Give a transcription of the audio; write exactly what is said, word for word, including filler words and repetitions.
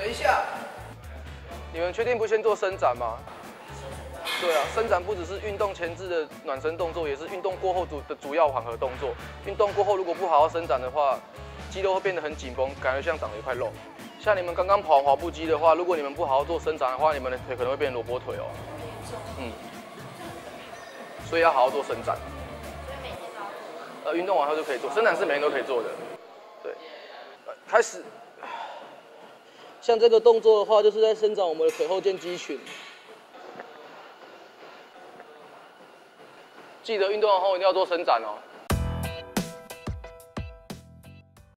等一下，你们确定不先做伸展吗？对啊，伸展不只是运动前置的暖身动作，也是运动过后主的主要缓和动作。运动过后如果不好好伸展的话，肌肉会变得很紧绷，感觉像长了一块肉。像你们刚刚跑完滑步机的话，如果你们不好好做伸展的话，你们的腿可能会变萝卜腿哦。嗯，所以要好好做伸展。呃，运动完后就可以做，伸展是每天都可以做的。对，呃、开始。像这个动作的话，就是在伸展我们的腿后腱肌群。记得运动完后一定要做伸展哦。